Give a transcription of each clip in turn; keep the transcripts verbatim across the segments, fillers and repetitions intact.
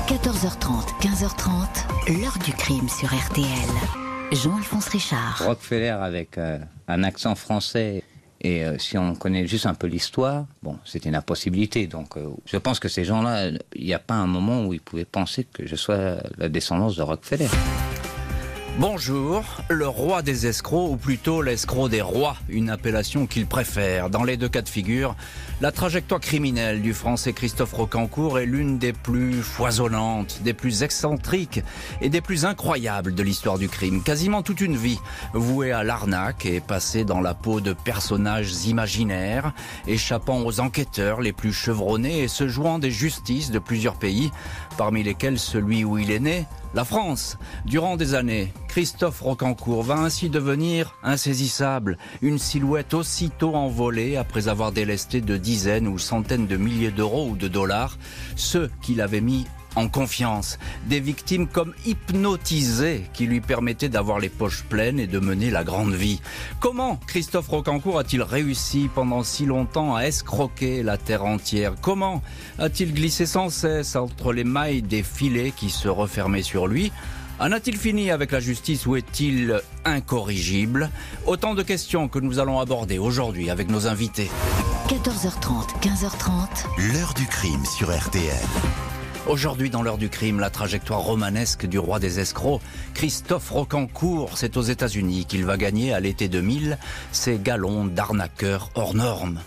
quatorze heures trente, quinze heures trente, l'heure du crime sur R T L. Jean-Alphonse Richard. Rockefeller avec euh, un accent français. Et euh, si on connaît juste un peu l'histoire, bon, c'était une impossibilité. Donc, euh, je pense que ces gens-là, il n'y a pas un moment où ils pouvaient penser que je sois la descendance de Rockefeller. Bonjour, le roi des escrocs, ou plutôt l'escroc des rois, une appellation qu'il préfère. Dans les deux cas de figure, la trajectoire criminelle du français Christophe Rocancourt est l'une des plus foisonnantes, des plus excentriques et des plus incroyables de l'histoire du crime. Quasiment toute une vie vouée à l'arnaque et passée dans la peau de personnages imaginaires, échappant aux enquêteurs les plus chevronnés et se jouant des justices de plusieurs pays, parmi lesquels celui où il est né, la France. Durant des années, Christophe Rocancourt va ainsi devenir insaisissable, une silhouette aussitôt envolée après avoir délesté de dizaines ou centaines de milliers d'euros ou de dollars ceux qu'il avait mis en confiance, des victimes comme hypnotisées qui lui permettaient d'avoir les poches pleines et de mener la grande vie. Comment Christophe Rocancourt a-t-il réussi pendant si longtemps à escroquer la terre entière? Comment a-t-il glissé sans cesse entre les mailles des filets qui se refermaient sur lui? En a-t-il fini avec la justice ou est-il incorrigible? Autant de questions que nous allons aborder aujourd'hui avec nos invités. quatorze heures trente, quinze heures trente. L'heure du crime sur R T L. Aujourd'hui, dans l'heure du crime, la trajectoire romanesque du roi des escrocs, Christophe Rocancourt. C'est aux États-Unis qu'il va gagner à l'été deux mille ses galons d'arnaqueur hors normes.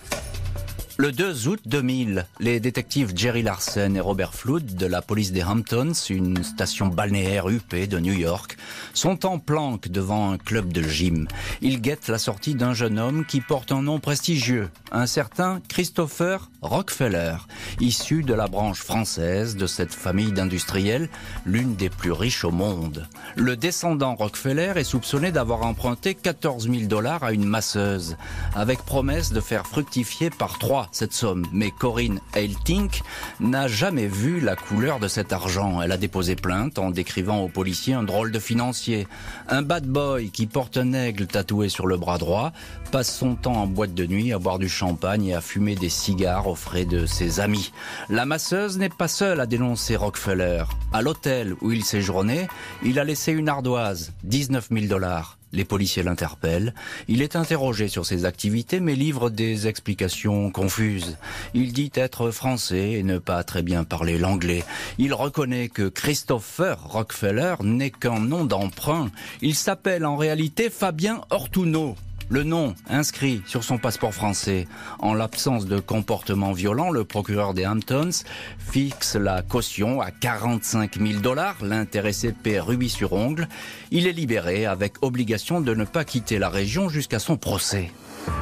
Le deux août deux mille, les détectives Jerry Larsen et Robert Flood de la police des Hamptons, une station balnéaire huppée de New York, sont en planque devant un club de gym. Ils guettent la sortie d'un jeune homme qui porte un nom prestigieux, un certain Christopher Rockefeller, issu de la branche française de cette famille d'industriels, l'une des plus riches au monde. Le descendant Rockefeller est soupçonné d'avoir emprunté quatorze mille dollars à une masseuse, avec promesse de faire fructifier par trois cette somme. Mais Corinne Heiltink n'a jamais vu la couleur de cet argent. Elle a déposé plainte en décrivant aux policiers un drôle de financier. Un bad boy qui porte un aigle tatoué sur le bras droit, passe son temps en boîte de nuit à boire du champagne et à fumer des cigares aux frais de ses amis. La masseuse n'est pas seule à dénoncer Rockefeller. À l'hôtel où il séjournait, il a laissé une ardoise, dix-neuf mille dollars. Les policiers l'interpellent. Il est interrogé sur ses activités mais livre des explications confuses. Il dit être français et ne pas très bien parler l'anglais. Il reconnaît que Christopher Rockefeller n'est qu'un nom d'emprunt. Il s'appelle en réalité Fabien Ortuno. Le nom inscrit sur son passeport français. En l'absence de comportement violent, le procureur des Hamptons fixe la caution à quarante-cinq mille dollars. L'intéressé paie rubis sur ongle. Il est libéré avec obligation de ne pas quitter la région jusqu'à son procès.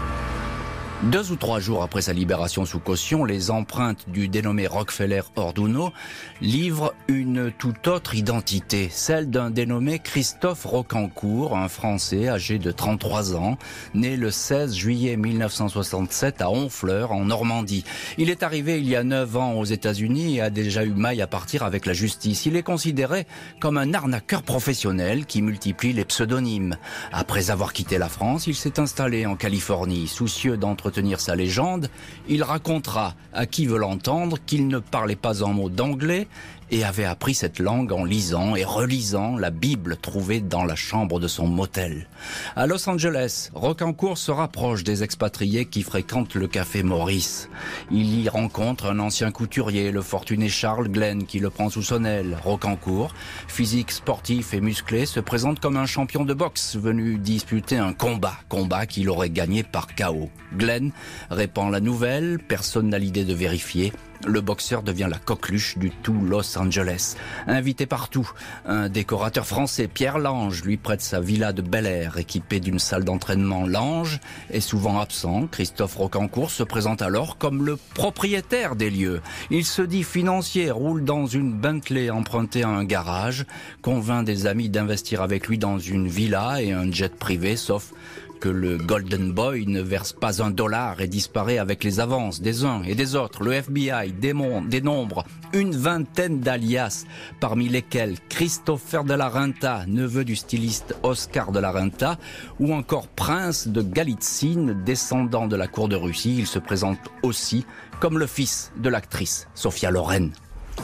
Deux ou trois jours après sa libération sous caution, les empreintes du dénommé Rockefeller Orduno livrent une toute autre identité, celle d'un dénommé Christophe Rocancourt, un Français âgé de trente-trois ans, né le seize juillet mille neuf cent soixante-sept à Honfleur, en Normandie. Il est arrivé il y a neuf ans aux États-Unis et a déjà eu maille à partir avec la justice. Il est considéré comme un arnaqueur professionnel qui multiplie les pseudonymes. Après avoir quitté la France, il s'est installé en Californie, soucieux d'entretenir sa légende. Il racontera à qui veut l'entendre qu'il ne parlait pas un mot d'anglais et avait appris cette langue en lisant et relisant la Bible trouvée dans la chambre de son motel. À Los Angeles, Rocancourt se rapproche des expatriés qui fréquentent le café Maurice. Il y rencontre un ancien couturier, le fortuné Charles Glenn, qui le prend sous son aile. Rocancourt, physique sportif et musclé, se présente comme un champion de boxe venu disputer un combat, combat qu'il aurait gagné par K O. Glenn répand la nouvelle, personne n'a l'idée de vérifier. Le boxeur devient la coqueluche du tout Los Angeles. Invité partout, un décorateur français, Pierre Lange, lui prête sa villa de Bel Air, équipée d'une salle d'entraînement. Lange est souvent absent. Christophe Rocancourt se présente alors comme le propriétaire des lieux. Il se dit financier, roule dans une Bentley empruntée à un garage, convainc des amis d'investir avec lui dans une villa et un jet privé, sauf que le Golden Boy ne verse pas un dollar et disparaît avec les avances des uns et des autres. Le F B I dénombre une vingtaine d'alias, parmi lesquels Christopher de la Renta, neveu du styliste Oscar de la Renta, ou encore Prince de Galitzine, descendant de la cour de Russie. Il se présente aussi comme le fils de l'actrice Sophia Loren.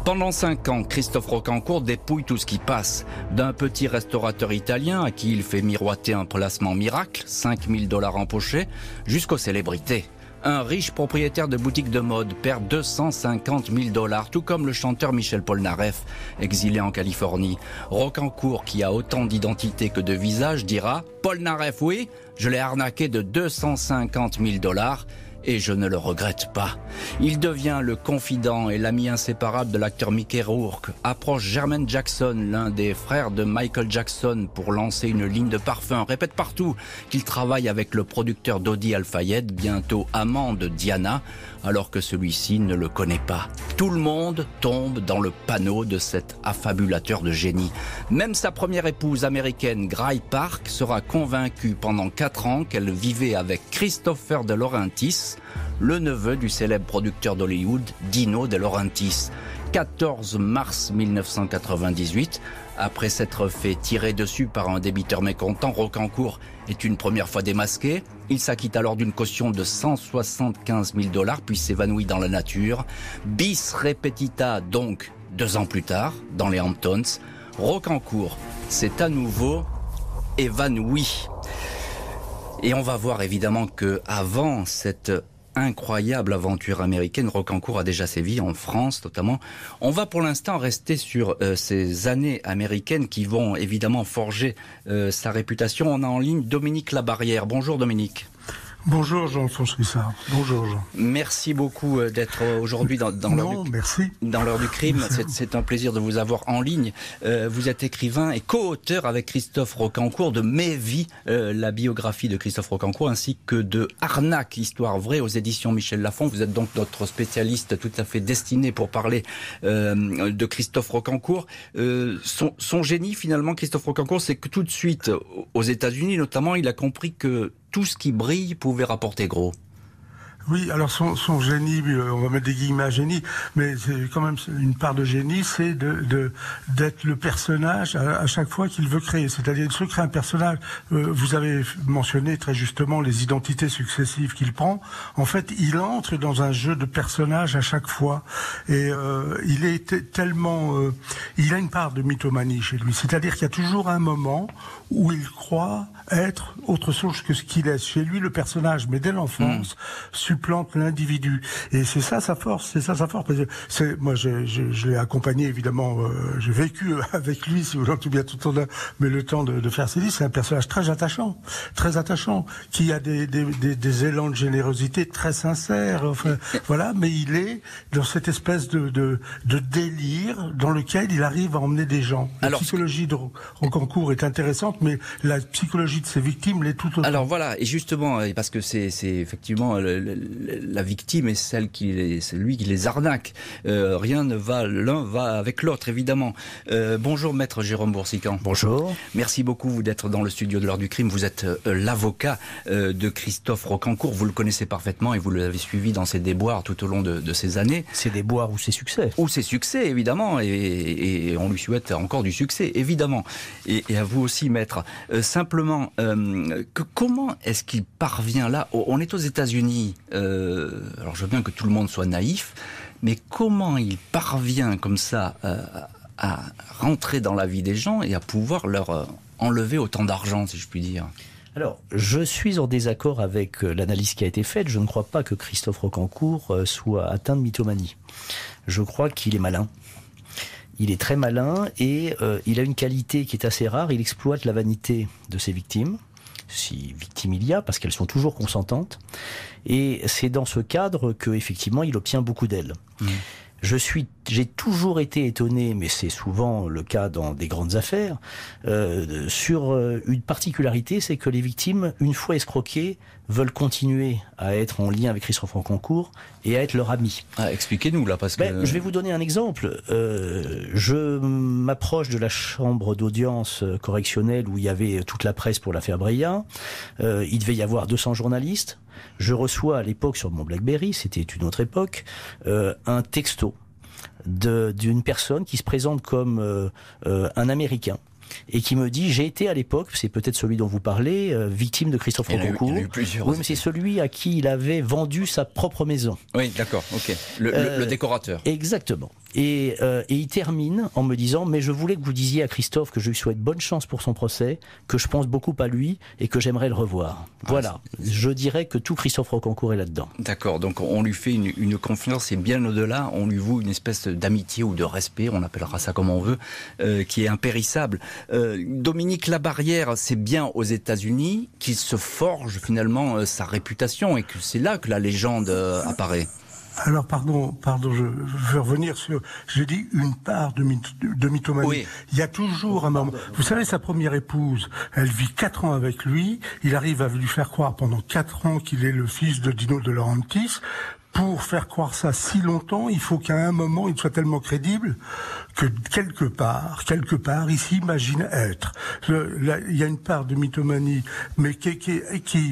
Pendant cinq ans, Christophe Rocancourt dépouille tout ce qui passe. D'un petit restaurateur italien à qui il fait miroiter un placement miracle, cinq mille dollars empochés, jusqu'aux célébrités. Un riche propriétaire de boutique de mode perd deux cent cinquante mille dollars, tout comme le chanteur Michel Polnareff, exilé en Californie. Rocancourt, qui a autant d'identité que de visage, dira « Polnareff, oui, je l'ai arnaqué de deux cent cinquante mille dollars ». Et je ne le regrette pas. Il devient le confident et l'ami inséparable de l'acteur Mickey Rourke. Approche Jermaine Jackson, l'un des frères de Michael Jackson, pour lancer une ligne de parfum. Répète partout qu'il travaille avec le producteur Dodi Al-Fayed, bientôt amant de Diana, alors que celui-ci ne le connaît pas. Tout le monde tombe dans le panneau de cet affabulateur de génie. Même sa première épouse américaine, Grace Park, sera convaincue pendant quatre ans qu'elle vivait avec Christopher De Laurentiis, le neveu du célèbre producteur d'Hollywood, Dino De Laurentiis. quatorze mars mille neuf cent quatre-vingt-dix-huit, après s'être fait tirer dessus par un débiteur mécontent, Rocancourt est une première fois démasqué. Il s'acquitte alors d'une caution de cent soixante-quinze mille dollars, puis s'évanouit dans la nature. Bis repetita donc, deux ans plus tard, dans les Hamptons, Rocancourt s'est à nouveau évanoui. Et on va voir évidemment que avant cette incroyable aventure américaine, Rocancourt a déjà sévi en France notamment. On va pour l'instant rester sur euh, ces années américaines qui vont évidemment forger euh, sa réputation. On a en ligne Dominique Labarrière. Bonjour Dominique. Bonjour Jean-Alphonse Richard. Bonjour Jean. Merci beaucoup d'être aujourd'hui dans, dans l'heure du, merci. dans l'heure du crime. C'est, c'est un plaisir de vous avoir en ligne. Euh, vous êtes écrivain et co-auteur avec Christophe Rocancourt de Mes vies, euh, la biographie de Christophe Rocancourt, ainsi que de Arnaque, histoire vraie aux éditions Michel Lafon. Vous êtes donc notre spécialiste tout à fait destiné pour parler euh, de Christophe Rocancourt. Euh, son, son génie finalement, Christophe Rocancourt, c'est que tout de suite, aux États-Unis notamment, il a compris que tout ce qui brille pouvait rapporter gros. Oui, alors son, son génie, on va mettre des guillemets à génie, mais c'est quand même une part de génie, c'est de, de d'être le personnage à, à chaque fois qu'il veut créer. C'est-à-dire, il se crée un personnage. Euh, vous avez mentionné très justement les identités successives qu'il prend. En fait, il entre dans un jeu de personnages à chaque fois, et euh, il est t- tellement, euh, il a une part de mythomanie chez lui. C'est-à-dire qu'il y a toujours un moment où il croit être autre chose que ce qu'il est. Chez lui, le personnage, mais dès l'enfance, mmh. plante l'individu, et c'est ça sa force, c'est ça sa force. Parce que c'est, moi, je, je, je l'ai accompagné évidemment, euh, j'ai vécu avec lui, si vous voulez, tout bien tout le temps, mais le temps de, de faire ses livres, c'est un personnage très attachant, très attachant, qui a des, des, des, des élans de générosité très sincères. Enfin, voilà, mais il est dans cette espèce de, de, de délire dans lequel il arrive à emmener des gens. La Alors, psychologie de Rocancourt est intéressante, mais la psychologie de ses victimes l'est tout autant. Alors voilà, et justement, parce que c'est, c'est effectivement le, le, la victime est celle qui les, c'est lui qui les arnaque. Euh, rien ne va, l'un va avec l'autre, évidemment. Euh, bonjour, maître Jérôme Boursican. Bonjour. Merci beaucoup d'être dans le studio de l'heure du crime. Vous êtes euh, l'avocat euh, de Christophe Rocancourt. Vous le connaissez parfaitement et vous l'avez suivi dans ses déboires tout au long de, de ces années. Ses déboires ou ses succès. Ou ses succès, évidemment. Et, et, et on lui souhaite encore du succès, évidemment. Et, et à vous aussi, maître. Euh, simplement, euh, que, comment est-ce qu'il parvient là ? On est aux États-Unis. Euh, alors je veux bien que tout le monde soit naïf, mais comment il parvient comme ça euh, à rentrer dans la vie des gens et à pouvoir leur euh, enlever autant d'argent, si je puis dire ? Alors, je suis en désaccord avec l'analyse qui a été faite. Je ne crois pas que Christophe Rocancourt soit atteint de mythomanie. Je crois qu'il est malin. Il est très malin et euh, il a une qualité qui est assez rare. Il exploite la vanité de ses victimes. Si victime il y a, parce qu'elles sont toujours consentantes. Et c'est dans ce cadre que, effectivement, il obtient beaucoup d'ailes. Mmh. Je suis, j'ai toujours été étonné, mais c'est souvent le cas dans des grandes affaires, euh, sur euh, une particularité, c'est que les victimes, une fois escroquées, veulent continuer à être en lien avec Christophe Rocancourt et à être leur ami. Ah, expliquez-nous là, parce que... Ben, je vais vous donner un exemple. Euh, je m'approche de la chambre d'audience correctionnelle où il y avait toute la presse pour l'affaire Breillat. Euh, il devait y avoir deux cents journalistes. Je reçois à l'époque sur mon BlackBerry, c'était une autre époque, euh, un texto de, d'une personne qui se présente comme euh, euh, un Américain et qui me dit, j'ai été à l'époque, c'est peut-être celui dont vous parlez, euh, victime de Christophe Rocancourt. Il y en a eu plusieurs. Oui, mais c'est celui à qui il avait vendu sa propre maison. Oui, d'accord, ok. Le, euh, le, le décorateur. Exactement. Et, euh, et il termine en me disant, mais je voulais que vous disiez à Christophe que je lui souhaite bonne chance pour son procès, que je pense beaucoup à lui et que j'aimerais le revoir. Ah, voilà. Je dirais que tout Christophe Rocancourt est là-dedans. D'accord, donc on lui fait une, une confiance et bien au-delà, on lui voue une espèce d'amitié ou de respect, on appellera ça comme on veut, euh, qui est impérissable. Euh, Dominique Labarrière, c'est bien aux États-Unis qu'il se forge finalement euh, sa réputation et que c'est là que la légende euh, apparaît. Alors, pardon, pardon, je veux revenir sur, j'ai dit une part de, myth, de mythomanie. Oui. Il y a toujours un moment. Vous savez, sa première épouse, elle vit quatre ans avec lui. Il arrive à lui faire croire pendant quatre ans qu'il est le fils de Dino De Laurentiis. Pour faire croire ça si longtemps, il faut qu'à un moment, il soit tellement crédible que quelque part, quelque part, il s'imagine être. Le, là, il y a une part de mythomanie, mais qui, qui, qui,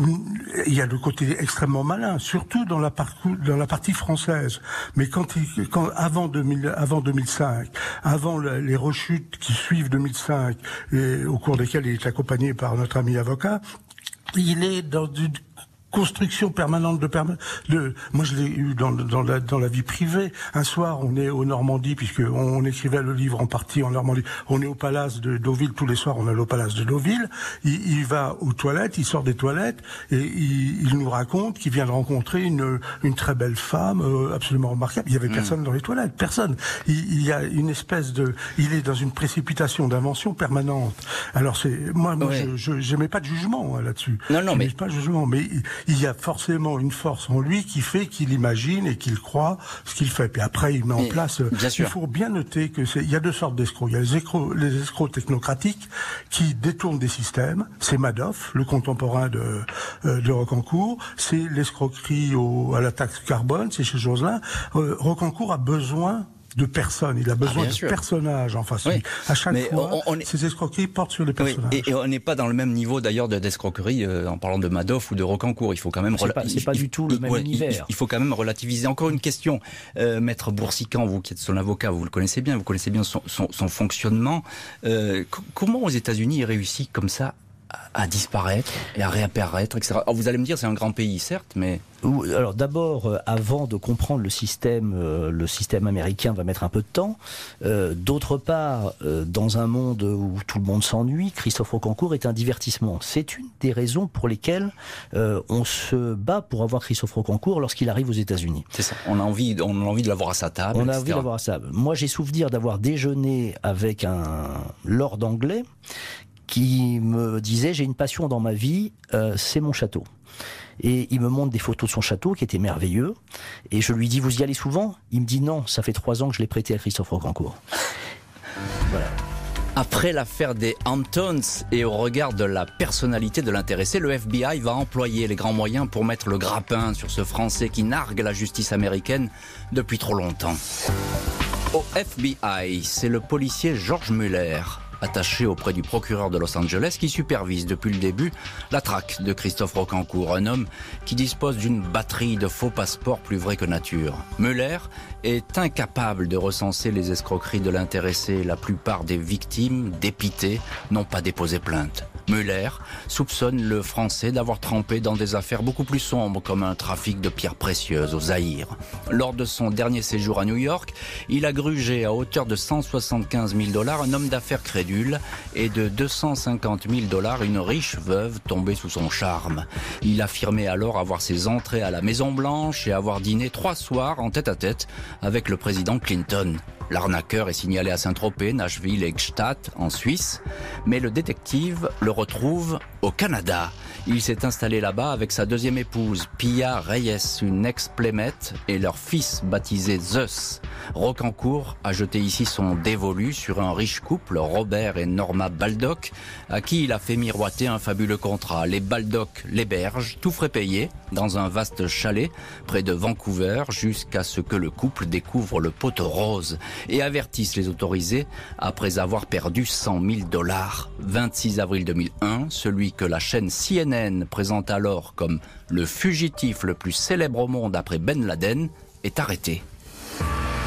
il y a le côté extrêmement malin, surtout dans la, parcours, dans la partie française. Mais quand, il, quand avant, deux mille, avant deux mille cinq, avant le, les rechutes qui suivent deux mille cinq, et au cours desquelles il est accompagné par notre ami avocat, il est dans une construction permanente de, perma de moi je l'ai eu dans, dans, la, dans la vie privée. Un soir, on est au Normandie, puisque on, on écrivait le livre en partie en Normandie. On est au Palace de Deauville, tous les soirs on est au Palace de Deauville. Il, il va aux toilettes, il sort des toilettes, et il, il nous raconte qu'il vient de rencontrer une, une très belle femme, euh, absolument remarquable. Il y avait personne mmh. dans les toilettes, personne. Il, il y a une espèce de... Il est dans une précipitation d'invention permanente. Alors c'est... Moi, moi ouais. je, je n'aimais pas de jugement hein, là-dessus. Non, non, je mais... pas de jugement, mais... Il, il y a forcément une force en lui qui fait qu'il imagine et qu'il croit ce qu'il fait. Puis après, il met en Mais, place... Bien sûr. Il faut bien noter que c'est, il y a deux sortes d'escrocs. Il y a les escrocs, les escrocs technocratiques qui détournent des systèmes. C'est Madoff, le contemporain de, euh, de Rocancourt. C'est l'escroquerie au, à la taxe carbone, c'est chez Joselin. Euh, Rocancourt a besoin de personnes, il a besoin ah, de sûr. personnages en face de oui. lui. À chaque Mais fois, on, on est... ces escroqueries portent sur les personnages. Oui. Et, et on n'est pas dans le même niveau d'ailleurs de, d'escroquerie euh, en parlant de Madoff ou de Rocancourt. Il faut quand même... C'est pas, c'est pas du tout le même ouais, univers. Il, il faut quand même relativiser. Encore une question, euh, Maître Boursican, vous qui êtes son avocat, vous le connaissez bien, vous connaissez bien son, son, son fonctionnement. Euh, c- comment aux États-Unis il réussit comme ça à disparaître et à réapparaître, et cetera. Alors vous allez me dire, c'est un grand pays, certes, mais... Alors d'abord, euh, avant de comprendre le système, euh, le système américain va mettre un peu de temps. Euh, d'autre part, euh, dans un monde où tout le monde s'ennuie, Christophe Rocancourt est un divertissement. C'est une des raisons pour lesquelles euh, on se bat pour avoir Christophe Rocancourt lorsqu'il arrive aux États-Unis. C'est ça. On a envie, on a envie de l'avoir à sa table. On et a cetera. envie de l'avoir à sa table. Moi, j'ai souvenir d'avoir déjeuné avec un lord anglais qui me disait, j'ai une passion dans ma vie, euh, c'est mon château. Et il me montre des photos de son château qui étaient merveilleux. Et je lui dis, vous y allez souvent ? Il me dit, non, ça fait trois ans que je l'ai prêté à Christophe Rocancourt. Voilà. Après l'affaire des Hamptons et au regard de la personnalité de l'intéressé, le F B I va employer les grands moyens pour mettre le grappin sur ce Français qui nargue la justice américaine depuis trop longtemps. Au F B I, c'est le policier George Muller, attaché auprès du procureur de Los Angeles, qui supervise depuis le début la traque de Christophe Rocancourt, un homme qui dispose d'une batterie de faux passeports plus vrai que nature. Muller est incapable de recenser les escroqueries de l'intéressé. La plupart des victimes, dépitées, n'ont pas déposé plainte. Muller soupçonne le Français d'avoir trempé dans des affaires beaucoup plus sombres, comme un trafic de pierres précieuses au Zaïre. Lors de son dernier séjour à New York, il a grugé à hauteur de cent soixante-quinze mille dollars un homme d'affaires crédule et de deux cent cinquante mille dollars une riche veuve tombée sous son charme. Il affirmait alors avoir ses entrées à la Maison-Blanche et avoir dîné trois soirs en tête-à-tête avec le président Clinton. L'arnaqueur est signalé à Saint-Tropez, Nashville et Gstaad en Suisse, mais le détective le retrouve au Canada. Il s'est installé là-bas avec sa deuxième épouse, Pia Reyes, une ex-plémette, et leur fils baptisé Zeus. Rocancourt a jeté ici son dévolu sur un riche couple, Robert et Norma Baldock, à qui il a fait miroiter un fabuleux contrat. Les Baldock l'hébergent, tout frais payé, dans un vaste chalet près de Vancouver, jusqu'à ce que le couple découvre le poteau rose et avertissent les autorisés après avoir perdu cent mille dollars. vingt-six avril deux mille un, celui que la chaîne C N N présente alors comme le fugitif le plus célèbre au monde après Ben Laden est arrêté.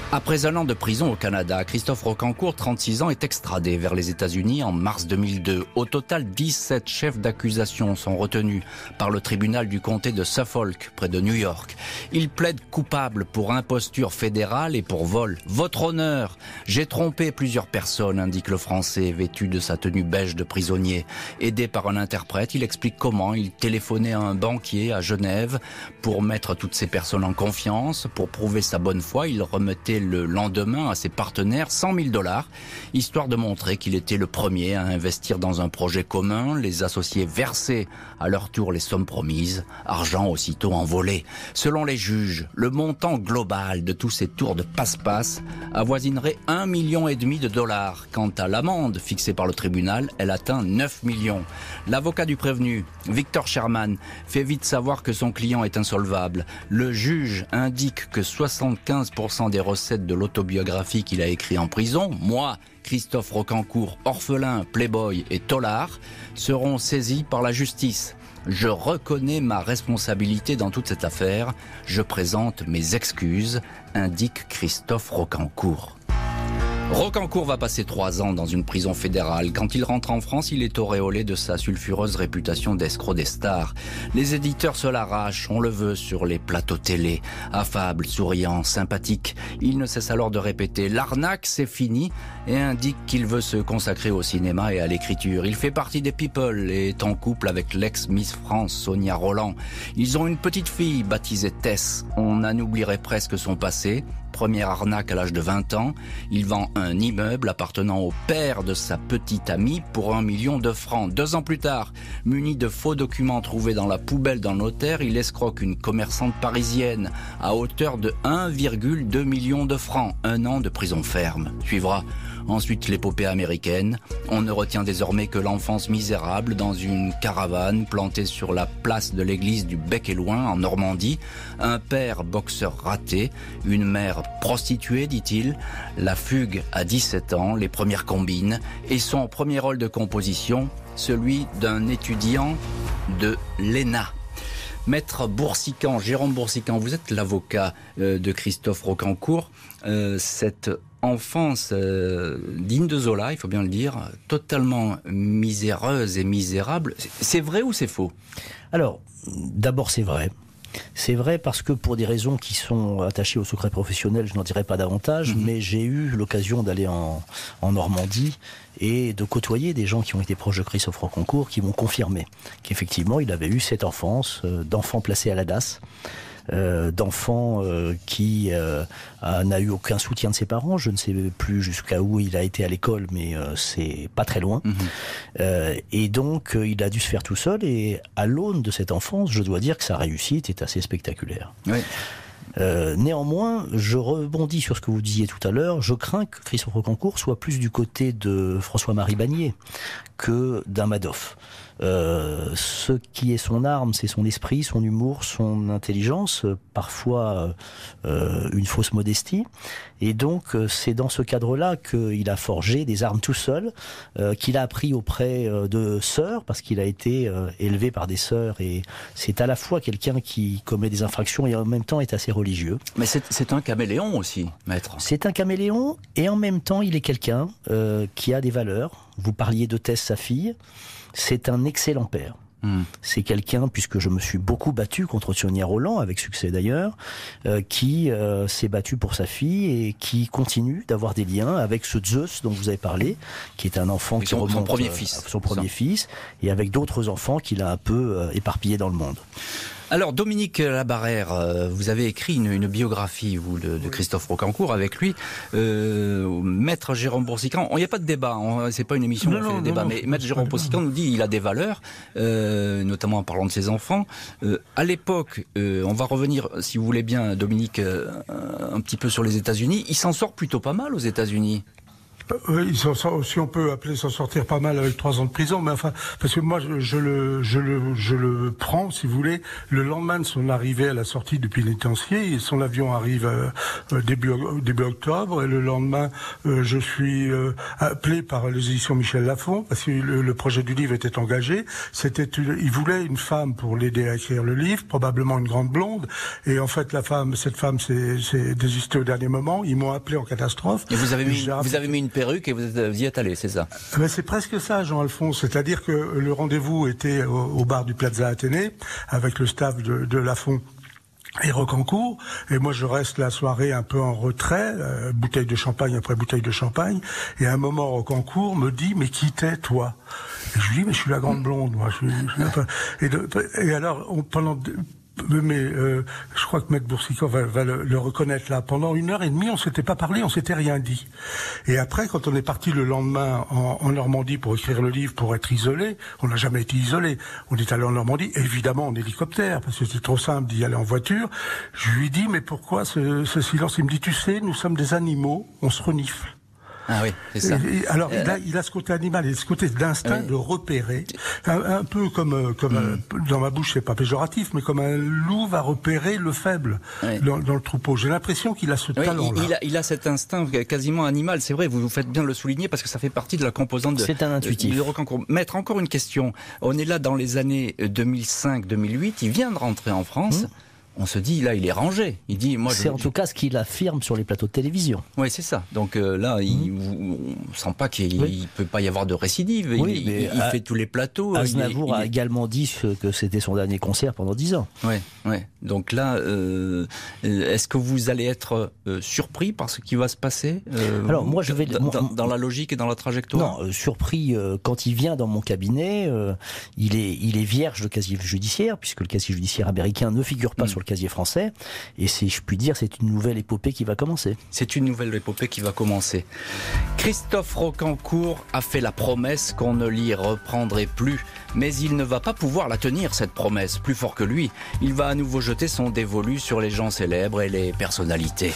Après un an de prison au Canada, Christophe Rocancourt, trente-six ans, est extradé vers les États-Unis en mars deux mille deux. Au total, dix-sept chefs d'accusation sont retenus par le tribunal du comté de Suffolk, près de New York. Il plaide coupable pour imposture fédérale et pour vol. Votre honneur, j'ai trompé plusieurs personnes, indique le Français, vêtu de sa tenue beige de prisonnier. Aidé par un interprète, il explique comment il téléphonait à un banquier à Genève pour mettre toutes ces personnes en confiance. Pour prouver sa bonne foi, il remettait le lendemain à ses partenaires cent mille dollars, histoire de montrer qu'il était le premier à investir dans un projet commun. Les associés versaient à leur tour les sommes promises, argent aussitôt envolé. Selon les juges, le montant global de tous ces tours de passe-passe avoisinerait un million et demi de dollars. Quant à l'amende fixée par le tribunal, elle atteint neuf millions. L'avocat du prévenu, Victor Sherman, fait vite savoir que son client est insolvable. Le juge indique que soixante-quinze pour cent des recettes de l'autobiographie qu'il a écrit en prison, moi, Christophe Rocancourt, orphelin, playboy et tolard, seront saisis par la justice. Je reconnais ma responsabilité dans toute cette affaire. Je présente mes excuses, indique Christophe Rocancourt. Rocancourt va passer trois ans dans une prison fédérale. Quand il rentre en France, il est auréolé de sa sulfureuse réputation d'escroc des stars. Les éditeurs se l'arrachent, on le veut sur les plateaux télé. Affable, souriant, sympathique, il ne cesse alors de répéter « l'arnaque, c'est fini » et indique qu'il veut se consacrer au cinéma et à l'écriture. Il fait partie des people et est en couple avec l'ex-Miss France Sonia Rolland. Ils ont une petite fille baptisée Tess. On en oublierait presque son passé. Première arnaque à l'âge de vingt ans, il vend un immeuble appartenant au père de sa petite amie pour un million de francs. Deux ans plus tard, muni de faux documents trouvés dans la poubelle d'un notaire, il escroque une commerçante parisienne à hauteur de un virgule deux million de francs. Un an de prison ferme. Suivra ensuite l'épopée américaine. On ne retient désormais que l'enfance misérable dans une caravane plantée sur la place de l'église du Bec-et-Loing en Normandie. Un père boxeur raté, une mère prostituée, dit-il. La fugue à dix-sept ans, les premières combines et son premier rôle de composition, celui d'un étudiant de l'E N A. Maître Boursican, Jérôme Boursican, vous êtes l'avocat euh, de Christophe Rocancourt. Euh, cette enfance euh, digne de Zola, il faut bien le dire, totalement miséreuse et misérable. C'est vrai ou c'est faux? Alors, d'abord c'est vrai. C'est vrai parce que pour des raisons qui sont attachées au secret professionnel, je n'en dirai pas davantage, mmh. mais j'ai eu l'occasion d'aller en, en Normandie et de côtoyer des gens qui ont été proches de Christophe Rocancourt qui m'ont confirmé qu'effectivement il avait eu cette enfance euh, d'enfant placé à la D A S. Euh, d'enfant euh, qui euh, n'a eu aucun soutien de ses parents. Je ne sais plus jusqu'à où il a été à l'école, mais euh, c'est pas très loin. Mmh. Euh, et donc, euh, il a dû se faire tout seul. Et à l'aune de cette enfance, je dois dire que sa réussite est assez spectaculaire. Oui. Euh, néanmoins, je rebondis sur ce que vous disiez tout à l'heure. Je crains que Christophe Rocancourt soit plus du côté de François-Marie Bagné que d'un Madoff. Euh, ce qui est son arme, c'est son esprit, son humour, son intelligence, parfois euh, une fausse modestie. Et donc, c'est dans ce cadre-là qu'il a forgé des armes tout seul, euh, qu'il a appris auprès de sœurs, parce qu'il a été euh, élevé par des sœurs. Et c'est à la fois quelqu'un qui commet des infractions et en même temps est assez religieux. Mais c'est, c'est un caméléon aussi, maître. C'est un caméléon et en même temps, il est quelqu'un euh, qui a des valeurs. Vous parliez de Tess, sa fille. C'est un excellent père. Mmh. C'est quelqu'un, puisque je me suis beaucoup battu contre Sonia Rolland, avec succès d'ailleurs, euh, qui euh, s'est battu pour sa fille et qui continue d'avoir des liens avec ce Zeus dont vous avez parlé, qui est un enfant et qui son, remonte son premier fils, son premier ça. fils, et avec d'autres enfants qu'il a un peu euh, éparpillés dans le monde. Alors Dominique Labarrère, euh, vous avez écrit une, une biographie vous de, de Christophe Rocancourt avec lui, euh, Maître Jérôme Boursican. Il n'y a pas de débat, on, c'est pas une émission où on fait des débats, mais Maître Jérôme Boursican nous dit il a des valeurs, euh, notamment en parlant de ses enfants. Euh, à l'époque, euh, on va revenir, si vous voulez bien, Dominique, euh, un petit peu sur les États-Unis. Il s'en sort plutôt pas mal aux États-Unis. Oui, ils sont, si on peut appeler s'en sortir pas mal avec trois ans de prison, mais enfin, parce que moi, je, je le, je le, je le prends, si vous voulez, le lendemain de son arrivée à la sortie du pénitencier, et son avion arrive euh, début, début octobre, et le lendemain, euh, je suis euh, appelé par les éditions Michel Lafon, parce que le, le projet du livre était engagé. C'était, une, il voulait une femme pour l'aider à écrire le livre, probablement une grande blonde, et en fait, la femme, cette femme s'est, s'est désistée au dernier moment. Ils m'ont appelé en catastrophe. Et vous avez mis, vous avez mis une perruque et vous, êtes, vous y êtes allé, c'est ça? Ben c'est presque ça, Jean-Alphonse. C'est-à-dire que le rendez-vous était au, au bar du Plaza Athénée avec le staff de, de Lafon et Rocancourt. Et moi, je reste la soirée un peu en retrait, euh, bouteille de champagne après bouteille de champagne. Et à un moment, Rocancourt me dit, mais qui t'es, toi? Et je lui dis, mais je suis la grande blonde, moi. Je, je, et, de, et alors, on, pendant... Mais euh, je crois que Maître Boursicot va, va le, le reconnaître là. Pendant une heure et demie, on s'était pas parlé, on s'était rien dit. Et après, quand on est parti le lendemain en, en Normandie pour écrire le livre, pour être isolé, on n'a jamais été isolé. On est allé en Normandie, évidemment en hélicoptère, parce que c'était trop simple d'y aller en voiture. Je lui dis, mais pourquoi ce, ce silence? Il me dit, tu sais, nous sommes des animaux, on se renifle. Ah oui, c'est ça. Et, et, alors, euh, il, a, il a ce côté animal, il a ce côté d'instinct oui. de repérer, un, un peu comme, comme mm. un, dans ma bouche, c'est pas péjoratif, mais comme un loup va repérer le faible oui. dans, dans le troupeau. J'ai l'impression qu'il a ce oui, talent-là. Il a, il a cet instinct quasiment animal, c'est vrai, vous, vous faites bien de le souligner, parce que ça fait partie de la composante de... C'est un intuitif. De Rocancourt. Maître, encore une question. On est là dans les années deux mille cinq deux mille huit, il vient de rentrer en France. Mm. On se dit, là, il est rangé. Il dit, moi, c'est je, en tout cas ce qu'il affirme sur les plateaux de télévision. Oui, c'est ça. Donc euh, là, il, mmh. on ne sent pas qu'il ne oui. peut pas y avoir de récidive. Oui, il, il, il fait tous les plateaux. Aznavour il est, a également dit que c'était son dernier concert pendant dix ans. Oui, oui. Donc là, euh, est-ce que vous allez être euh, surpris par ce qui va se passer euh, Alors moi, je vais dans, dans, dans la logique et dans la trajectoire. Non, euh, surpris euh, quand il vient dans mon cabinet. Euh, il est, il est vierge de casier judiciaire puisque le casier judiciaire américain ne figure pas mmh. sur le casier français. Et si je puis dire, c'est une nouvelle épopée qui va commencer. C'est une nouvelle épopée qui va commencer. Christophe Rocancourt a fait la promesse qu'on ne l'y reprendrait plus. Mais il ne va pas pouvoir la tenir, cette promesse. Plus fort que lui, il va à nouveau jeter son dévolu sur les gens célèbres et les personnalités.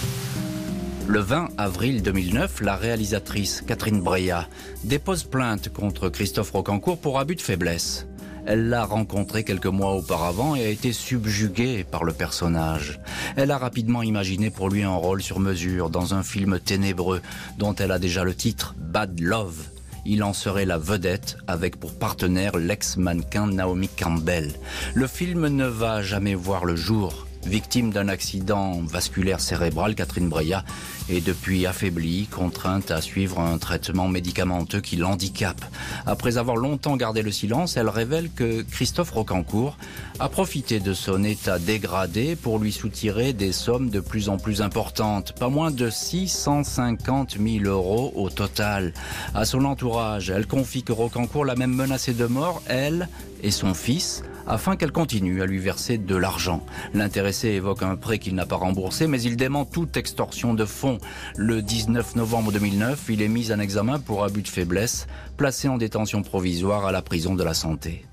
Le vingt avril deux mille neuf, la réalisatrice Catherine Breillat dépose plainte contre Christophe Rocancourt pour abus de faiblesse. Elle l'a rencontré quelques mois auparavant et a été subjuguée par le personnage. Elle a rapidement imaginé pour lui un rôle sur mesure dans un film ténébreux dont elle a déjà le titre Bad Love. Il en serait la vedette avec pour partenaire l'ex-mannequin Naomi Campbell. Le film ne va jamais voir le jour. Victime d'un accident vasculaire cérébral, Catherine Breillat est depuis affaiblie, contrainte à suivre un traitement médicamenteux qui l'handicape. Après avoir longtemps gardé le silence, elle révèle que Christophe Rocancourt a profité de son état dégradé pour lui soutirer des sommes de plus en plus importantes, pas moins de six cent cinquante mille euros au total. À son entourage, elle confie que Rocancourt l'a même menacée de mort, elle et son fils, afin qu'elle continue à lui verser de l'argent. L'intéressé évoque un prêt qu'il n'a pas remboursé, mais il dément toute extorsion de fonds. Le dix-neuf novembre deux mille neuf, il est mis en examen pour abus de faiblesse, placé en détention provisoire à la prison de la Santé.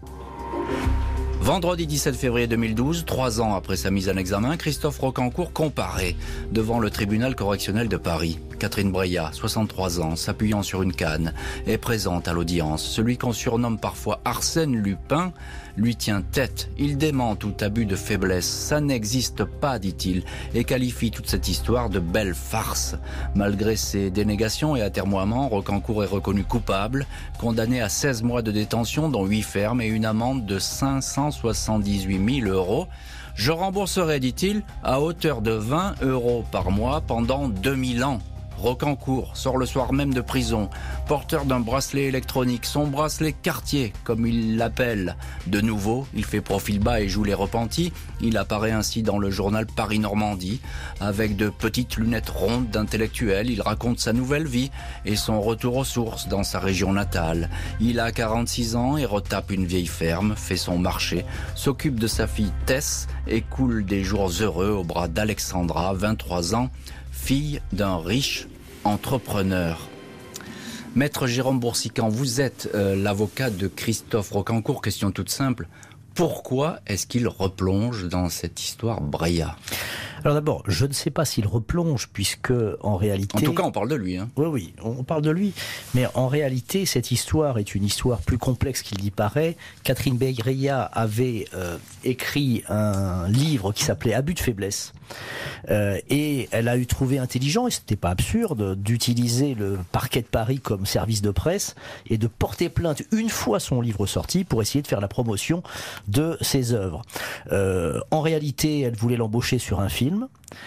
Vendredi dix-sept février deux mille douze, trois ans après sa mise en examen, Christophe Rocancourt comparaît devant le tribunal correctionnel de Paris. Catherine Breillat, soixante-trois ans, s'appuyant sur une canne, est présente à l'audience. Celui qu'on surnomme parfois Arsène Lupin lui tient tête. Il dément tout abus de faiblesse. Ça n'existe pas, dit-il, et qualifie toute cette histoire de belle farce. Malgré ses dénégations et atermoiements, Rocancourt est reconnu coupable, condamné à seize mois de détention, dont huit fermes et une amende de cinq cent soixante-dix-huit mille euros. Je rembourserai, dit-il, à hauteur de vingt euros par mois pendant deux mille ans. Rocancourt sort le soir même de prison, porteur d'un bracelet électronique, son bracelet Cartier, comme il l'appelle. De nouveau, il fait profil bas et joue les repentis. Il apparaît ainsi dans le journal Paris-Normandie, avec de petites lunettes rondes d'intellectuel. Il raconte sa nouvelle vie et son retour aux sources dans sa région natale. Il a quarante-six ans et retape une vieille ferme, fait son marché, s'occupe de sa fille Tess et coule des jours heureux au bras d'Alexandra, vingt-trois ans, fille d'un riche entrepreneur. Maître Jérôme Boursicot, vous êtes euh, l'avocat de Christophe Rocancourt. Question toute simple. Pourquoi est-ce qu'il replonge dans cette histoire Breillat ? Alors d'abord, je ne sais pas s'il replonge, puisque en réalité... En tout cas, on parle de lui. Hein. Oui, oui, on parle de lui. Mais en réalité, cette histoire est une histoire plus complexe qu'il n'y paraît. Catherine Breillat avait euh, écrit un livre qui s'appelait Abus de faiblesse. Euh, et elle a eu trouvé intelligent, et c'était pas absurde, d'utiliser le parquet de Paris comme service de presse et de porter plainte une fois son livre sorti pour essayer de faire la promotion de ses œuvres. Euh, en réalité, elle voulait l'embaucher sur un film.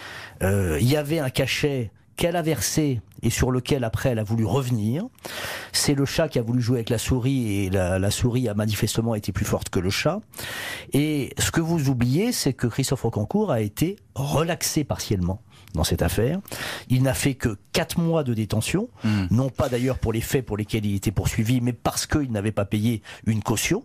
Euh, il y avait un cachet qu'elle a versé et sur lequel après elle a voulu revenir. C'est le chat qui a voulu jouer avec la souris et la, la souris a manifestement été plus forte que le chat. Et ce que vous oubliez, c'est que Christophe Rocancourt a été relaxé partiellement dans cette affaire. Il n'a fait que quatre mois de détention, mmh. non pas d'ailleurs pour les faits pour lesquels il était poursuivi, mais parce qu'il n'avait pas payé une caution.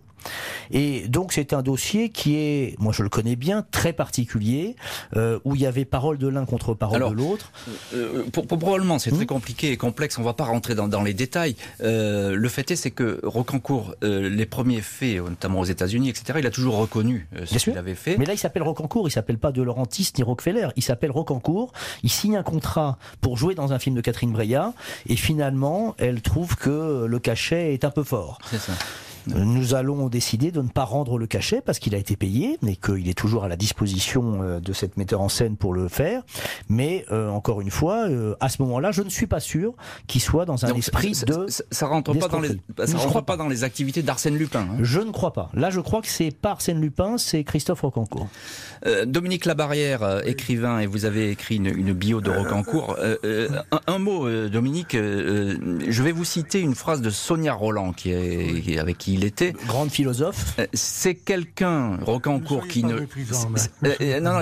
Et donc c'est un dossier qui est, moi je le connais bien, très particulier, euh, où il y avait parole de l'un contre parole Alors, de l'autre. Euh, pour, pour, probablement c'est mmh. très compliqué et complexe, on ne va pas rentrer dans, dans les détails. Euh, le fait est, c'est que Rocancourt, euh, les premiers faits, notamment aux États-Unis, et cetera, il a toujours reconnu euh, ce qu'il avait fait. Mais là il s'appelle Rocancourt, il s'appelle pas De Laurentiis ni Rockefeller, il s'appelle Rocancourt, il signe un contrat pour jouer dans un film de Catherine Breillat, et finalement elle trouve que le cachet est un peu fort. C'est ça. Nous allons décider de ne pas rendre le cachet parce qu'il a été payé et qu'il est toujours à la disposition de cette metteur en scène pour le faire. Mais euh, encore une fois, euh, à ce moment-là, je ne suis pas sûr qu'il soit dans un Donc, esprit ça, de. Ça, ça rentre pas dans les. Ça rentre pas, pas dans les activités d'Arsène Lupin. Hein. Je ne crois pas. Là, je crois que c'est pas Arsène Lupin, c'est Christophe Rocancourt. Euh, Dominique Labarrière, euh, écrivain, et vous avez écrit une, une bio de Rocancourt. Euh, euh, un, un mot, euh, Dominique. Euh, je vais vous citer une phrase de Sonia Rolland, qui est qui, avec qui il était. Grande philosophe. C'est quelqu'un, Rocancourt, qui ne... Euh, non, non,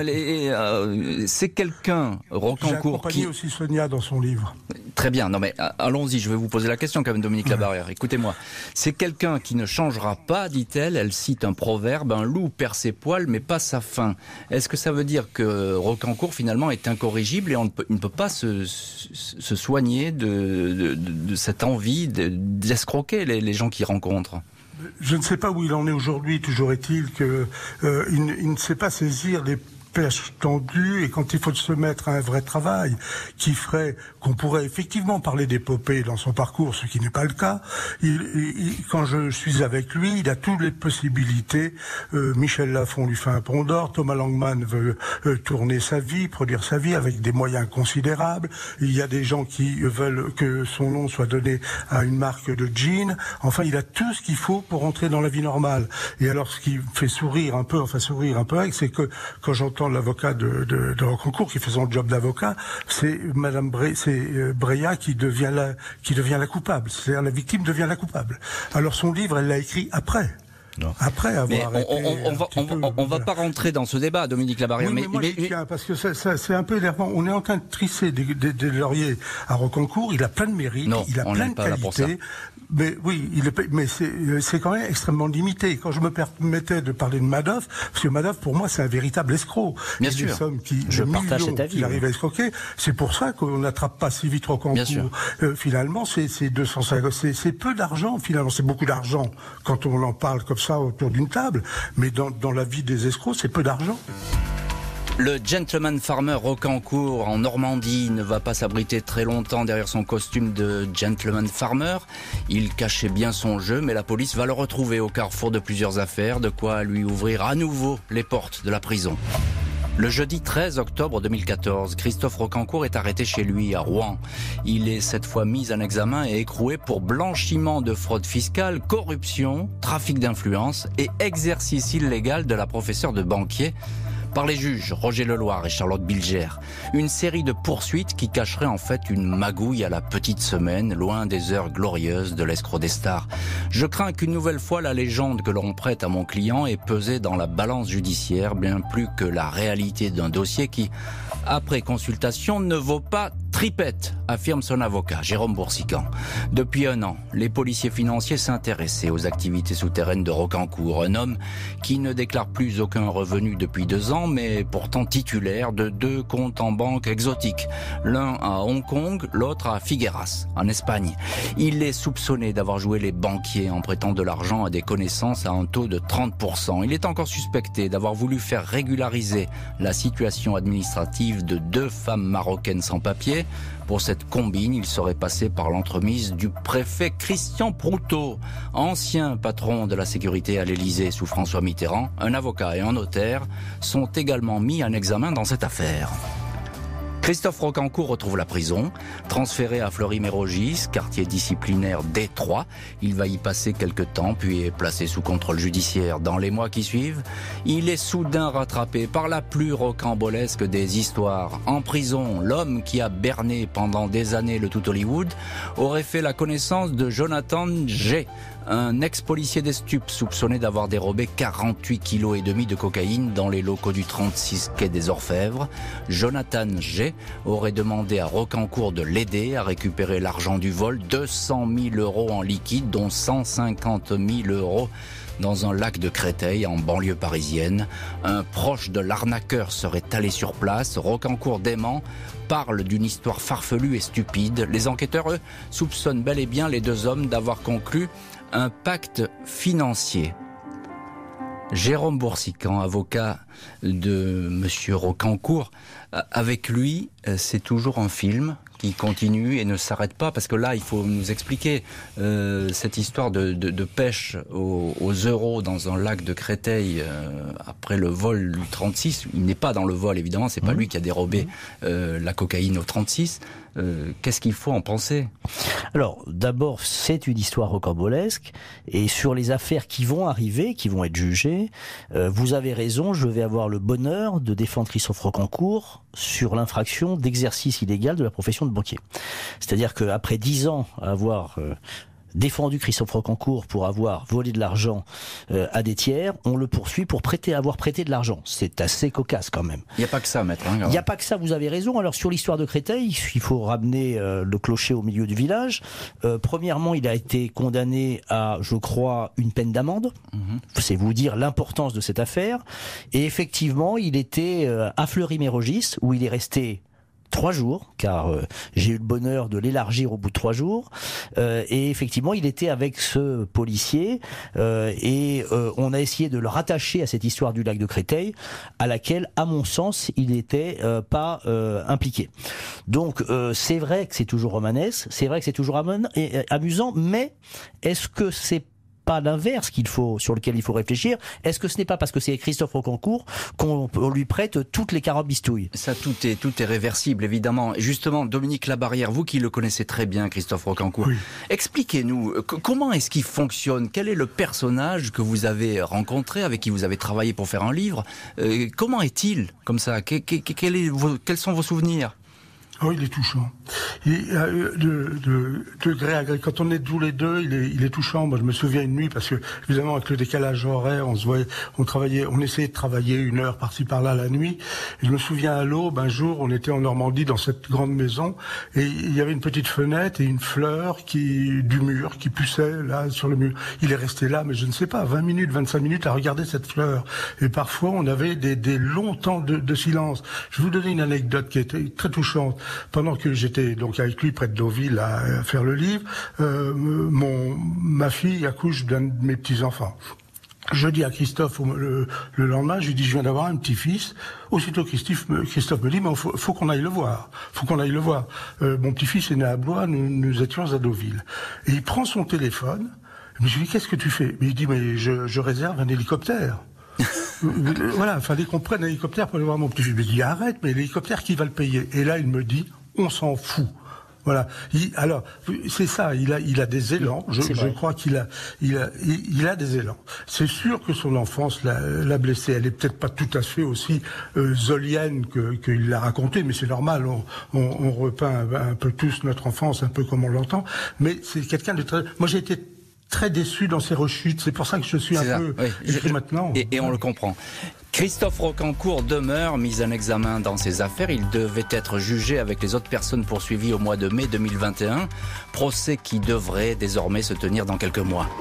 euh, c'est quelqu'un, Rocancourt, qui... J'ai accompagné aussi Sonia dans son livre. Très bien, non mais allons-y, je vais vous poser la question quand même, Dominique ouais. Labarrière. Écoutez-moi, c'est quelqu'un qui ne changera pas, dit-elle, elle cite un proverbe, un loup perd ses poils mais pas sa faim. Est-ce que ça veut dire que Rocancourt finalement est incorrigible et on ne peut, il ne peut pas se, se soigner de, de, de, de cette envie de, d'escroquer les, les gens qu'il rencontre ? Je ne sais pas où il en est aujourd'hui, toujours est-il qu'il euh, il, il ne sait pas saisir les perches tendues et quand il faut se mettre à un vrai travail qui ferait qu'on pourrait effectivement parler d'épopée dans son parcours, ce qui n'est pas le cas. Il, il, quand je suis avec lui, il a toutes les possibilités. Euh, Michel Lafon lui fait un pont d'or, Thomas Langman veut euh, tourner sa vie, produire sa vie avec des moyens considérables. Il y a des gens qui veulent que son nom soit donné à une marque de jeans. Enfin, il a tout ce qu'il faut pour entrer dans la vie normale. Et alors, ce qui me fait sourire un peu, enfin sourire un peu, c'est que quand j'entends l'avocat de, de, de Rocancourt qui fait son job d'avocat, c'est Madame Bré, c'est Breillat qui devient la, qui devient la coupable. C'est-à-dire la victime devient la coupable. Alors son livre, elle l'a écrit après. Non. Après avoir mais arrêté on, on, on, va, on, peu, on, on voilà. va pas rentrer dans ce débat, Dominique Labarrière. Oui, mais, mais, moi, mais, je tiens, parce que ça, ça, c'est un peu énervant. On est en train de trisser des, des, des lauriers à Rocancourt. Il a plein de mérites, non, il a on plein de pas qualités. Mais oui, il est, mais c'est, c'est quand même extrêmement limité. Quand je me permettais de parler de Madoff, parce que Madoff, pour moi, c'est un véritable escroc. Bien sûr. Des sommes qui, je partage cet avis. Il arrive à escroquer. C'est pour ça qu'on n'attrape pas si vite Rocancourt. Euh, finalement, c'est, c'est deux cent cinquante, c'est, c'est peu d'argent. Finalement, c'est beaucoup d'argent quand on en parle comme ça autour d'une table. Mais dans, dans la vie des escrocs, c'est peu d'argent. Le gentleman farmer Rocancourt en Normandie ne va pas s'abriter très longtemps derrière son costume de gentleman farmer. Il cachait bien son jeu, mais la police va le retrouver au carrefour de plusieurs affaires, de quoi lui ouvrir à nouveau les portes de la prison. Le jeudi treize octobre deux mille quatorze, Christophe Rocancourt est arrêté chez lui à Rouen. Il est cette fois mis en examen et écroué pour blanchiment de fraude fiscale, corruption, trafic d'influence et exercice illégal de la professeure de banquier par les juges Roger Leloir et Charlotte Bilger. Une série de poursuites qui cacherait en fait une magouille à la petite semaine, loin des heures glorieuses de l'escroc des stars. Je crains qu'une nouvelle fois la légende que l'on prête à mon client ait pesé dans la balance judiciaire bien plus que la réalité d'un dossier qui, après consultation, ne vaut pas très Tripette, affirme son avocat, Jérôme Boursican. Depuis un an, les policiers financiers s'intéressaient aux activités souterraines de Rocancourt, un homme qui ne déclare plus aucun revenu depuis deux ans, mais pourtant titulaire de deux comptes en banque exotiques. L'un à Hong Kong, l'autre à Figueras, en Espagne. Il est soupçonné d'avoir joué les banquiers en prêtant de l'argent à des connaissances à un taux de trente pour cent. Il est encore suspecté d'avoir voulu faire régulariser la situation administrative de deux femmes marocaines sans papier. Pour cette combine, il serait passé par l'entremise du préfet Christian Proutot, ancien patron de la sécurité à l'Élysée sous François Mitterrand. Un avocat et un notaire sont également mis en examen dans cette affaire. Christophe Rocancourt retrouve la prison, transféré à Fleury-Mérogis, quartier disciplinaire D trois. Il va y passer quelques temps, puis est placé sous contrôle judiciaire. Dans les mois qui suivent, il est soudain rattrapé par la plus rocambolesque des histoires. En prison, l'homme qui a berné pendant des années le tout Hollywood aurait fait la connaissance de Jonathan G., un ex-policier des stupes soupçonné d'avoir dérobé quarante-huit kilos et demi de cocaïne dans les locaux du trente-six quai des Orfèvres. Jonathan G. aurait demandé à Rocancourt de l'aider à récupérer l'argent du vol, deux cent mille euros en liquide, dont cent cinquante mille euros dans un lac de Créteil, en banlieue parisienne. Un proche de l'arnaqueur serait allé sur place. Rocancourt dément, parle d'une histoire farfelue et stupide. Les enquêteurs, eux, soupçonnent bel et bien les deux hommes d'avoir conclu un pacte financier. Jérôme Boursican, avocat de Monsieur Rocancourt, avec lui, c'est toujours un film qui continue et ne s'arrête pas, parce que là, il faut nous expliquer euh, cette histoire de, de, de pêche aux, aux euros dans un lac de Créteil euh, après le vol du trente-six. Il n'est pas dans le vol, évidemment, c'est pas mmh. lui qui a dérobé euh, la cocaïne au trente-six. Euh, qu'est-ce qu'il faut en penser ? Alors, d'abord, c'est une histoire rocambolesque, et sur les affaires qui vont arriver, qui vont être jugées, euh, vous avez raison, je vais avoir le bonheur de défendre Christophe Rocancourt sur l'infraction d'exercice illégal de la profession de banquier. C'est-à-dire qu'après dix ans à avoir euh, défendu Christophe Rocancourt pour avoir volé de l'argent euh, à des tiers, on le poursuit pour prêter, avoir prêté de l'argent. C'est assez cocasse quand même. Il n'y a pas que ça, maître. Il hein, n'y a pas que ça, vous avez raison. Alors sur l'histoire de Créteil, il faut ramener euh, le clocher au milieu du village. Euh, premièrement, il a été condamné à, je crois, une peine d'amende. Mm-hmm. C'est vous dire l'importance de cette affaire. Et effectivement, il était euh, à Fleury-Mérogis, où il est resté trois jours, car euh, j'ai eu le bonheur de l'élargir au bout de trois jours. Euh, et effectivement, il était avec ce policier euh, et euh, on a essayé de le rattacher à cette histoire du lac de Créteil, à laquelle, à mon sens, il n'était euh, pas euh, impliqué. Donc, euh, c'est vrai que c'est toujours romanesque, c'est vrai que c'est toujours amon- et, euh, amusant, mais est-ce que c'est pas l'inverse qu'il faut, sur lequel il faut réfléchir? Est-ce que ce n'est pas parce que c'est Christophe Rocancourt qu'on on lui prête toutes les carabistouilles? Ça, tout est, tout est réversible, évidemment. Et justement, Dominique Labarrière, vous qui le connaissez très bien, Christophe Rocancourt, oui. expliquez-nous, c- comment est-ce qu'il fonctionne? Quel est le personnage que vous avez rencontré, avec qui vous avez travaillé pour faire un livre? euh, Comment est-il, comme ça? que, que, quel est vos, Quels sont vos souvenirs? Oh, il est touchant. Il, de, de, de gré à gré, quand on est tous les deux, il est, il est touchant. Moi, je me souviens une nuit, parce que, évidemment, avec le décalage horaire, on se voyait, on travaillait, on essayait de travailler une heure par-ci par-là la nuit. Et je me souviens à l'aube, un jour, on était en Normandie, dans cette grande maison, et il y avait une petite fenêtre et une fleur qui, du mur, qui poussait, là, sur le mur. Il est resté là, mais je ne sais pas, vingt minutes, vingt-cinq minutes à regarder cette fleur. Et parfois, on avait des, des longs temps de, de silence. Je vais vous donner une anecdote qui était très touchante. Pendant que j'étais donc avec lui près de Deauville à, à faire le livre, euh, mon ma fille accouche d'un de mes petits enfants. Je dis à Christophe le, le lendemain, je lui dis je viens d'avoir un petit-fils. Aussitôt Christophe me, Christophe me dit mais faut, faut qu'on aille le voir, faut qu'on aille le voir. Euh, mon petit-fils est né à Blois, nous, nous étions à Deauville. Et il prend son téléphone. Je lui dis qu'est-ce que tu fais? Mais il dit mais je, je réserve un hélicoptère. Voilà, il fallait qu'on prenne un hélicoptère pour aller voir mon petit-fils. Je lui dis arrête, mais l'hélicoptère qui va le payer? Et là il me dit on s'en fout. Voilà. Il, alors, c'est ça. Il a, il a des élans. Je, je crois qu'il a, il a, il, il a des élans. C'est sûr que son enfance l'a, l'a blessé. Elle est peut-être pas tout à fait aussi euh, zolienne que qu'il l'a raconté, mais c'est normal. On, on, on repeint un, un peu tous notre enfance, un peu comme on l'entend. Mais c'est quelqu'un de très. Moi, j'ai été très déçu dans ses rechutes. C'est pour ça que je suis C'est un ça, peu oui. écrit Je- maintenant. Et, et on le comprend. Christophe Rocancourt demeure mis en examen dans ses affaires. Il devait être jugé avec les autres personnes poursuivies au mois de mai deux mille vingt et un. Procès qui devrait désormais se tenir dans quelques mois.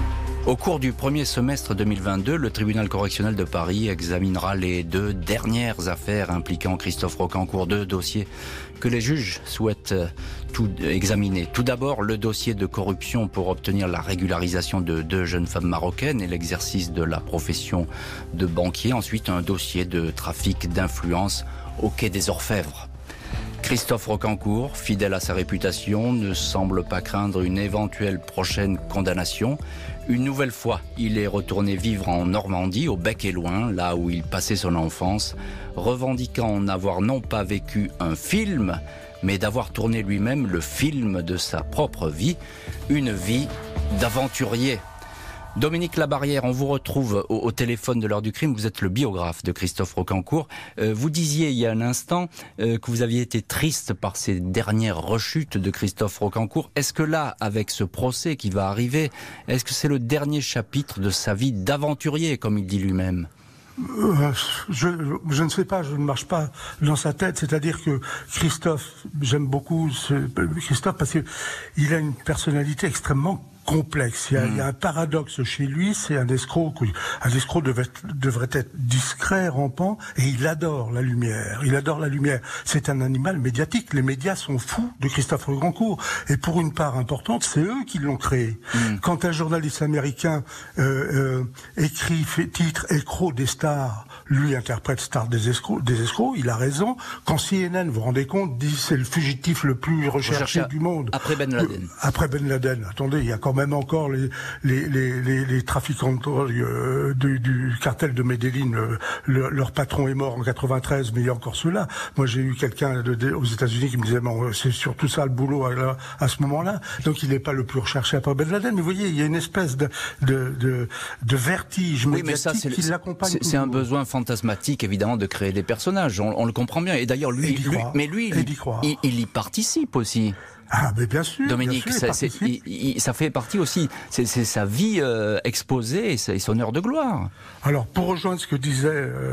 Au cours du premier semestre deux mille vingt-deux, le tribunal correctionnel de Paris examinera les deux dernières affaires impliquant Christophe Rocancourt, deux dossiers que les juges souhaitent tout examiner. Tout d'abord, le dossier de corruption pour obtenir la régularisation de deux jeunes femmes marocaines et l'exercice de la profession de banquier. Ensuite, un dossier de trafic d'influence au quai des Orfèvres. Christophe Rocancourt, fidèle à sa réputation, ne semble pas craindre une éventuelle prochaine condamnation. Une nouvelle fois, il est retourné vivre en Normandie, au Bec et Loing, là où il passait son enfance, revendiquant n'avoir non pas vécu un film, mais d'avoir tourné lui-même le film de sa propre vie, une vie d'aventurier. Dominique Labarrière, on vous retrouve au, au téléphone de l'heure du crime. Vous êtes le biographe de Christophe Rocancourt. Euh, vous disiez il y a un instant euh, que vous aviez été triste par ces dernières rechutes de Christophe Rocancourt. Est-ce que là, avec ce procès qui va arriver, est-ce que c'est le dernier chapitre de sa vie d'aventurier, comme il dit lui-même ? Euh, je, je ne sais pas, je ne marche pas dans sa tête. C'est-à-dire que Christophe, j'aime beaucoup ce, Christophe parce que il a une personnalité extrêmement complexe. Il y, a, mmh. il y a un paradoxe chez lui, c'est un escroc. Un escroc devait, devrait être discret, rampant, et il adore la lumière. Il adore la lumière. C'est un animal médiatique. Les médias sont fous de Christophe Rocancourt. Et pour une part importante, c'est eux qui l'ont créé. Mmh. Quand un journaliste américain euh, euh, écrit, fait titre, Escroc des stars, lui interprète Star des escrocs, des escrocs, il a raison. Quand C N N, vous vous rendez compte, dit c'est le fugitif le plus recherché Recherche du monde. Après Ben Laden. Euh, après Ben Laden. Attendez, il y a quand même encore les, les, les, les, les trafiquants de drogue euh, du, du cartel de Medellín. Euh, le, leur patron est mort en quatre-vingt-treize, mais il y a encore ceux-là. Moi, j'ai eu quelqu'un de, de, aux États-Unis qui me disait, bon, c'est surtout ça le boulot à, à ce moment-là. Donc, il n'est pas le plus recherché après Ben Laden. Mais vous voyez, il y a une espèce de, de, de, de vertige oui, mais ça, médiatique qui l'accompagne. C'est, c'est un besoin fantasmatique, évidemment, de créer des personnages. On, on le comprend bien. Et d'ailleurs, lui, lui mais lui, il, il, il y participe aussi. Ah, mais bien sûr. Dominique, bien sûr, ça, c'est, il, il, ça fait partie aussi, c'est, c'est sa vie euh, exposée et, et son heure de gloire. Alors, pour rejoindre ce que disait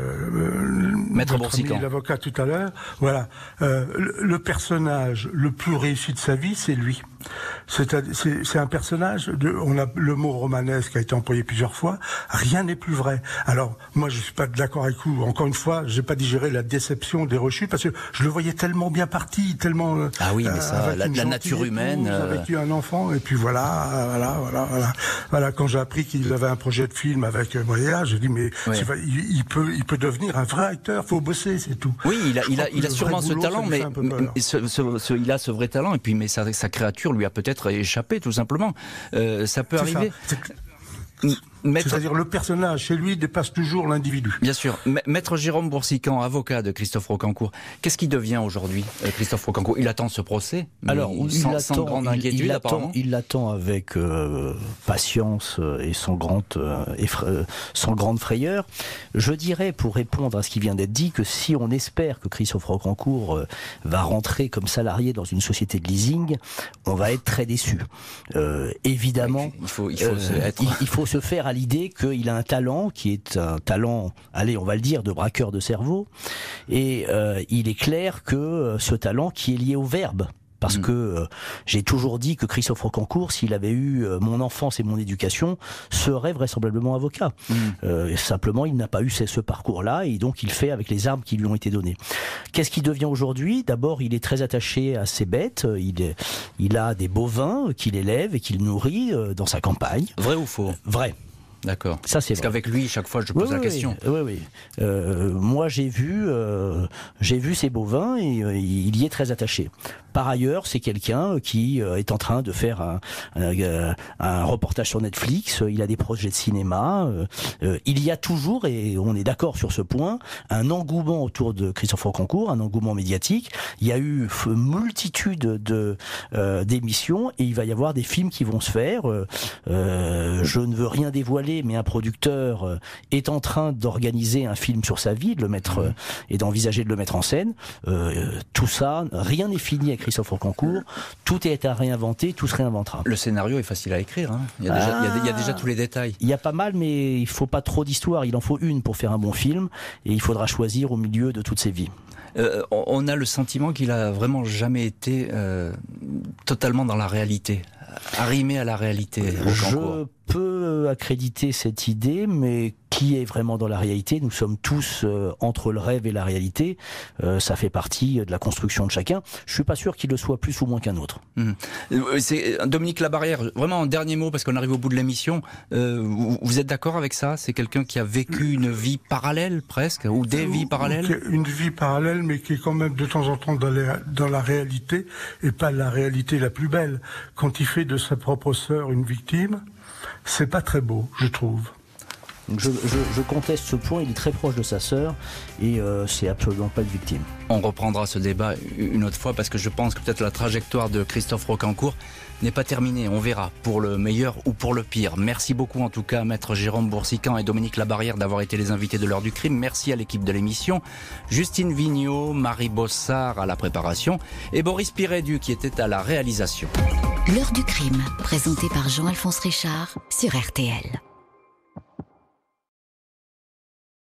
euh, Maître votre ami, l'avocat tout à l'heure, voilà, euh, le, le personnage le plus réussi de sa vie, c'est lui. C'est, c'est, c'est un personnage, de, on a le mot romanesque qui a été employé plusieurs fois, rien n'est plus vrai. Alors, moi, je suis pas d'accord avec vous. Encore une fois, j'ai pas digéré la déception des rechutes parce que je le voyais tellement bien parti, tellement. Euh, ah oui, mais ça, la, la nature humaine. Épouse, euh... Avec un enfant, et puis voilà, voilà, voilà, voilà. Voilà, quand j'ai appris qu'il avait un projet de film avec Moya, j'ai dit mais oui. il, il peut, il peut devenir un vrai acteur. Faut bosser, c'est tout. Oui, il a, il a, il a sûrement ce boulot, talent, mais, mais ce, ce, ce, il a ce vrai talent, et puis mais sa, sa créature lui a peut-être échappé, tout simplement. Euh, ça peut c'est arriver. Ça. Maître... C'est-à-dire le personnage, chez lui, dépasse toujours l'individu. Bien sûr. Maître Jérôme Boursican, avocat de Christophe Rocancourt, qu'est-ce qui devient aujourd'hui, Christophe Rocancourt ? Il attend ce procès. Alors, il, sans, il, sans attend, grande il, inquiétude, il, apparemment. attend, il l'attend avec euh, patience et sans grande, euh, effra... sans grande frayeur. Je dirais, pour répondre à ce qui vient d'être dit, que si on espère que Christophe Rocancourt euh, va rentrer comme salarié dans une société de leasing, on va être très déçu. Euh, évidemment, il faut, il faut, euh, se, être... il, il faut se faire à l'idée qu'il a un talent qui est un talent, allez, on va le dire, de braqueur de cerveau. Et euh, il est clair que euh, ce talent qui est lié au verbe, parce mmh. que euh, j'ai toujours dit que Christophe Rocancourt, s'il avait eu euh, mon enfance et mon éducation, serait vraisemblablement avocat. Mmh. Euh, simplement, il n'a pas eu ce, ce parcours-là, et donc il fait avec les armes qui lui ont été données. Qu'est-ce qu'il devient aujourd'hui ? D'abord, il est très attaché à ses bêtes. Il, est, il a des bovins qu'il élève et qu'il nourrit euh, dans sa campagne. Vrai ou faux ? Vrai. D'accord. Ça, c'est Parce vrai. qu'avec lui, chaque fois, je pose oui, la oui, question. Oui, oui. Euh, moi, j'ai vu, euh, j'ai vu ces bovins et euh, il y est très attaché. Par ailleurs, c'est quelqu'un qui euh, est en train de faire un, un, un reportage sur Netflix. Il a des projets de cinéma. Euh, euh, il y a toujours, et on est d'accord sur ce point, un engouement autour de Christophe Rocancourt, un engouement médiatique. Il y a eu multitude de euh, d'émissions et il va y avoir des films qui vont se faire. Euh, je ne veux rien dévoiler désolé, mais un producteur euh, est en train d'organiser un film sur sa vie, de le mettre euh, et d'envisager de le mettre en scène. Euh, tout ça, rien n'est fini avec Christophe Rocancourt. Tout est à réinventer, tout se réinventera. Le scénario est facile à écrire. Hein. Il, y a déjà, ah, il, y a, il y a déjà tous les détails. Il y a pas mal, mais il faut pas trop d'histoire. Il en faut une pour faire un bon film, et il faudra choisir au milieu de toutes ces vies. Euh, on a le sentiment qu'il a vraiment jamais été euh, totalement dans la réalité, arrimé à la réalité. Je peux accréditer cette idée, mais qui est vraiment dans la réalité? Nous sommes tous euh, entre le rêve et la réalité. Euh, ça fait partie de la construction de chacun. Je suis pas sûr qu'il le soit plus ou moins qu'un autre. Mmh. C'est Dominique Labarrière. Vraiment un dernier mot parce qu'on arrive au bout de l'émission. Euh, vous, vous êtes d'accord avec ça? C'est quelqu'un qui a vécu une vie parallèle presque, ou des vies parallèles? Une vie parallèle, mais qui est quand même de temps en temps dans, les, dans la réalité, et pas la réalité la plus belle. Quand il fait de sa propre sœur une victime, c'est pas très beau, je trouve. Je, je, je conteste ce point, il est très proche de sa sœur et euh, c'est absolument pas une victime. On reprendra ce débat une autre fois parce que je pense que peut-être la trajectoire de Christophe Rocancourt n'est pas terminée. On verra pour le meilleur ou pour le pire. Merci beaucoup en tout cas Maître Jérôme Boursiquin et Dominique Labarrière d'avoir été les invités de l'heure du crime. Merci à l'équipe de l'émission, Justine Vigneault, Marie Bossard à la préparation et Boris Pirédu qui était à la réalisation. L'heure du crime, présentée par Jean-Alphonse Richard sur R T L.